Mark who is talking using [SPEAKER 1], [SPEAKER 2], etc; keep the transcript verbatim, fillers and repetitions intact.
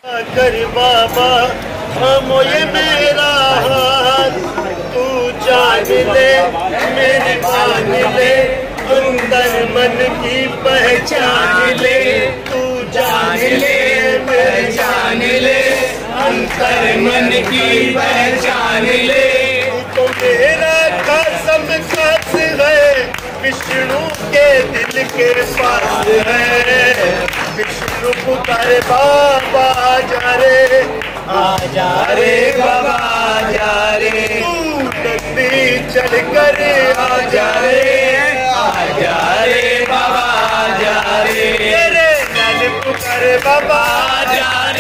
[SPEAKER 1] कर बाबा हम ये मेरा हाथ तू जान ले मेरी मान ले अंदर मन की पहचान ले तू जान ले पहचान ले अंतर मन की पहचान ले तो मेरा कसम खास है विष्णु के दिल के पास है विष्णु पुकारे बाबा जा रे आ जा रे बाबा जा रे तू नंदी चल कर आ जा रे आ जा रे बाबा जा रे तेरे नल पुकारे बाबा जा